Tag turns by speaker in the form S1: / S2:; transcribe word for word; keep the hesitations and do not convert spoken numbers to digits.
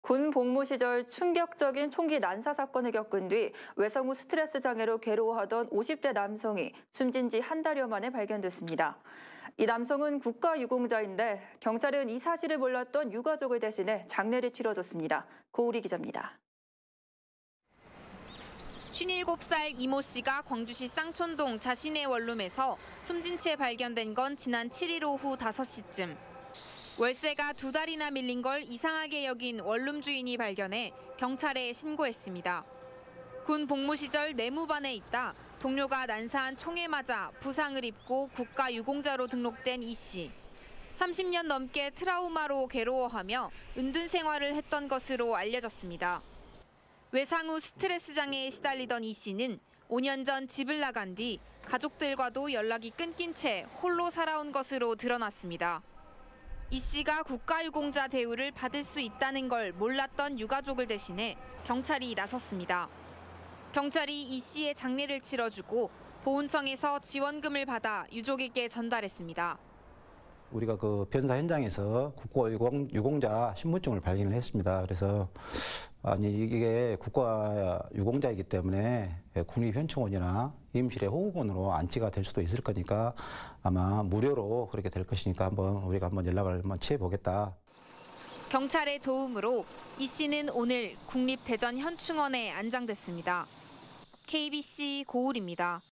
S1: 군 복무 시절 충격적인 총기 난사 사건을 겪은 뒤 외상 후 스트레스 장애로 괴로워하던 오십 대 남성이 숨진 지 한 달여 만에 발견됐습니다. 이 남성은 국가유공자인데 경찰은 이 사실을 몰랐던 유가족을 대신해 장례를 치러줬습니다. 고우리 기자입니다.
S2: 쉰일곱 살 이모 씨가 광주시 쌍촌동 자신의 원룸에서 숨진 채 발견된 건 지난 칠 일 오후 다섯 시쯤. 월세가 두 달이나 밀린 걸 이상하게 여긴 원룸 주인이 발견해 경찰에 신고했습니다. 군 복무 시절 내무반에 있다 동료가 난사한 총에 맞아 부상을 입고 국가유공자로 등록된 이 씨. 삼십 년 넘게 트라우마로 괴로워하며 은둔 생활을 했던 것으로 알려졌습니다. 외상 후 스트레스 장애에 시달리던 이 씨는 오 년 전 집을 나간 뒤 가족들과도 연락이 끊긴 채 홀로 살아온 것으로 드러났습니다. 이 씨가 국가유공자 대우를 받을 수 있다는 걸 몰랐던 유가족을 대신해 경찰이 나섰습니다. 경찰이 이 씨의 장례를 치러주고 보훈청에서 지원금을 받아 유족에게 전달했습니다.
S3: 우리가 그 변사 현장에서 국가유공자 신분증을 발견을 했습니다. 그래서 아니 이게 국가유공자이기 때문에 국립현충원이나 임실의 호국원으로 안치가 될 수도 있을 거니까 아마 무료로 그렇게 될 것이니까 한번 우리가 한번 연락을 한번 취해보겠다.
S2: 경찰의 도움으로 이 씨는 오늘 국립대전현충원에 안장됐습니다. 케이비씨 고울입니다.